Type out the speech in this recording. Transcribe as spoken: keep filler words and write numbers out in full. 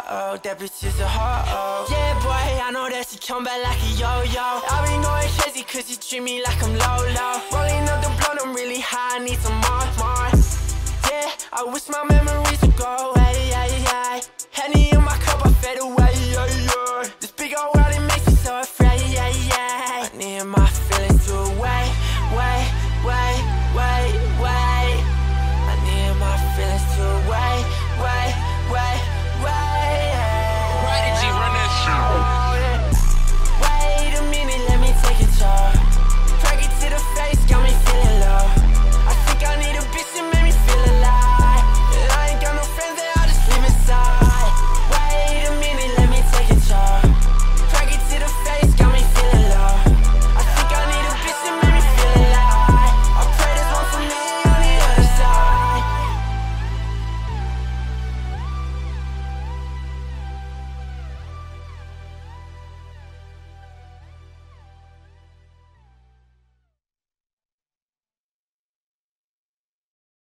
uh-oh, that bitch is a hoe. Yeah, boy, I know that she come back like a yo-yo. I be going crazy cause you treat me like I'm low-low. Rolling up the blunt, I'm really high, I need some more, more. Yeah, I wish my memories would go away, yeah, yeah.